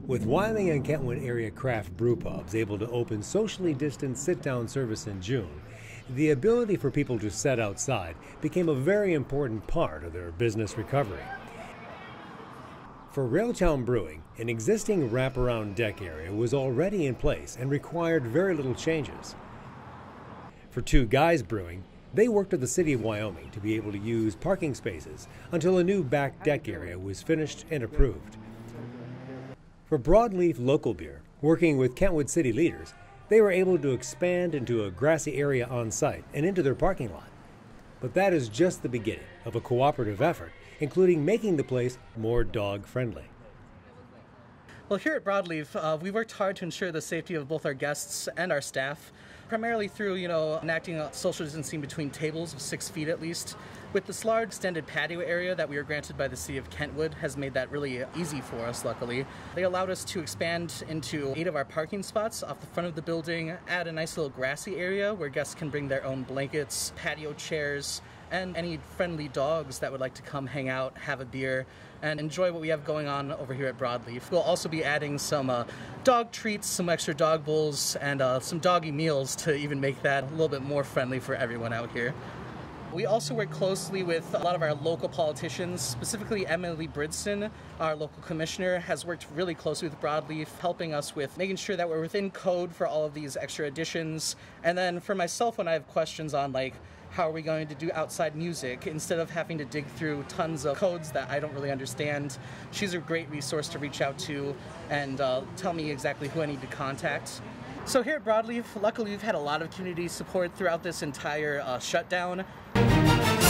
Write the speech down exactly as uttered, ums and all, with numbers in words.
With Wyoming and Kentwood area craft brew pubs able to open socially distanced sit-down service in June, the ability for people to sit outside became a very important part of their business recovery. For Railtown Brewing, an existing wraparound deck area was already in place and required very little changes. For two Guys Brewing, they worked with the city of Wyoming to be able to use parking spaces until a new back deck area was finished and approved. For Broadleaf Local Beer, working with Kentwood city leaders, they were able to expand into a grassy area on site and into their parking lot. But that is just the beginning of a cooperative effort, including making the place more dog-friendly. Well, here at Broadleaf, uh, we worked hard to ensure the safety of both our guests and our staff, primarily through, you know, enacting a social distancing between tables of six feet at least. With this large extended patio area that we were granted by the city of Kentwood has made that really easy for us, luckily. They allowed us to expand into eight of our parking spots off the front of the building, add a nice little grassy area where guests can bring their own blankets, patio chairs, and any friendly dogs that would like to come hang out, have a beer, and enjoy what we have going on over here at Broadleaf. We'll also be adding some uh, dog treats, some extra dog bowls, and uh, some doggy meals to even make that a little bit more friendly for everyone out here. We also work closely with a lot of our local politicians, specifically Emily Bridson, our local commissioner, has worked really closely with Broadleaf, helping us with making sure that we're within code for all of these extra additions. And then for myself, when I have questions on like, how are we going to do outside music, instead of having to dig through tons of codes that I don't really understand, she's a great resource to reach out to and uh, tell me exactly who I need to contact. So here at Broadleaf, luckily we've had a lot of community support throughout this entire uh, shutdown.